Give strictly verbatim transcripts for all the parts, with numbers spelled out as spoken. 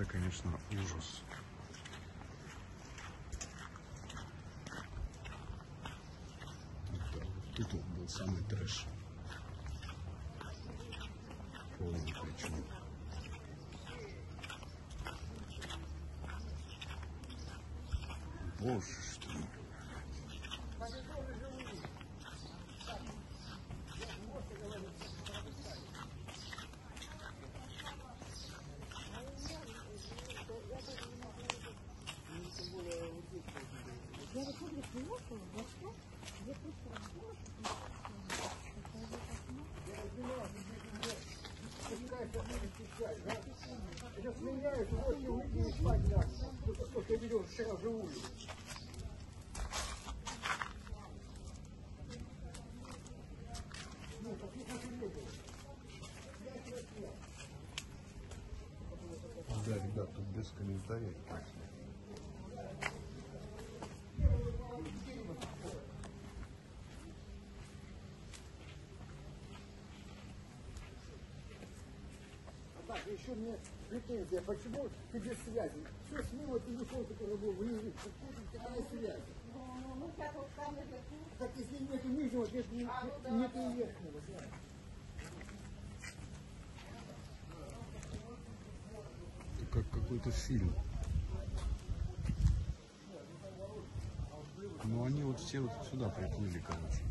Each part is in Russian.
конечно, ужас. Тут вот был самый трэш. Полный причем. Боже, что ли. Я выходлю приехала, вошла, я просто разбила, я сменяюсь, вот не выйти спать, да. Сколько я видел вчера живую. Да, ребят, тут без комментариев. Так, еще мне претензия, почему ты без связи? Все смыло телефон, который был в Ливии, какая связь? ну, сейчас вот там это... Так если нет нижнего, нет, нет, нет и верхнего, да. Это как какой-то фильм. Ну они вот все вот сюда приплыли, короче.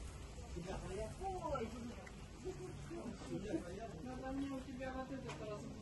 Надо мне у тебя вот это